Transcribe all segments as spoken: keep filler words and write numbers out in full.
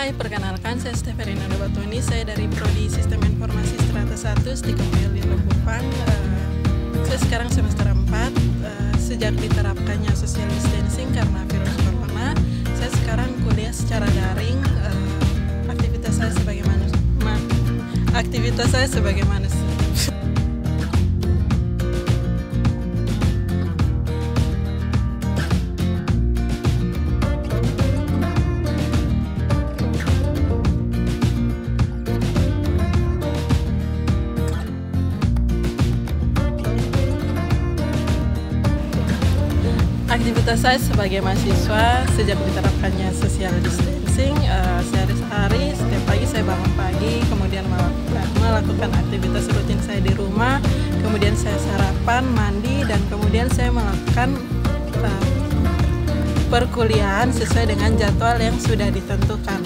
Hai, perkenalkan saya Steferina Batoni, saya dari Prodi Sistem Informasi Strata satu Stika P L di Likupang. Uh, saya sekarang semester empat, uh, sejak diterapkannya social distancing karena virus corona, saya sekarang kuliah secara daring. Uh, aktivitas saya sebagai manusia, ma aktivitas saya sebagai manusia. Aktivitas saya sebagai mahasiswa sejak diterapkannya social distancing, uh, sehari-hari setiap pagi saya bangun pagi, kemudian melakukan, melakukan aktivitas rutin saya di rumah, kemudian saya sarapan, mandi, dan kemudian saya melakukan uh, perkuliahan sesuai dengan jadwal yang sudah ditentukan.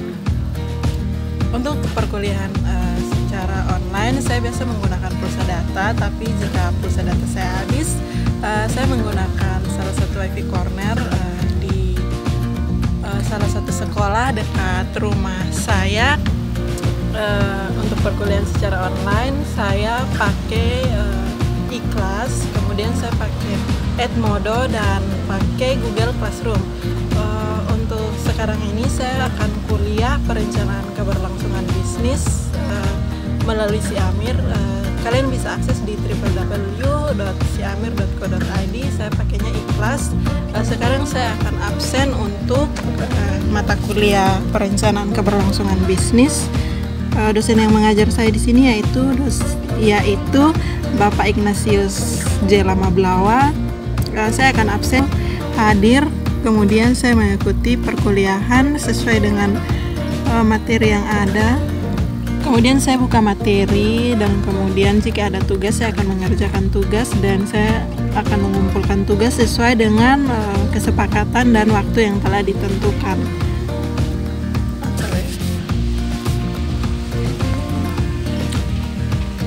Untuk perkuliahan uh, secara online, saya biasa menggunakan pulsa data, tapi jika pulsa data saya habis, uh, saya menggunakan salah satu wifi corner uh, di uh, salah satu sekolah dekat rumah saya. Uh, untuk perkuliahan secara online, saya pakai uh, iKlas, kemudian saya pakai Edmodo dan pakai Google Classroom. Uh, untuk sekarang ini saya akan kuliah perencanaan keberlangsungan bisnis uh, melalui Siamir. Uh, kalian bisa akses di w w w dot siamir dot co dot i d. Saya pakainya iKlas. Uh, sekarang saya akan absen untuk uh, mata kuliah perencanaan keberlangsungan bisnis. Uh, dosen yang mengajar saya di sini yaitu dos yaitu Bapak Ignatius J. Lamablawa. Uh, saya akan absen hadir. Kemudian saya mengikuti perkuliahan sesuai dengan uh, materi yang ada. Kemudian saya buka materi, dan kemudian jika ada tugas saya akan mengerjakan tugas, dan saya akan mengumpulkan tugas sesuai dengan uh, kesepakatan dan waktu yang telah ditentukan.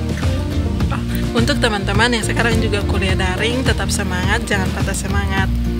Untuk teman-teman yang sekarang juga kuliah daring, tetap semangat, jangan patah semangat.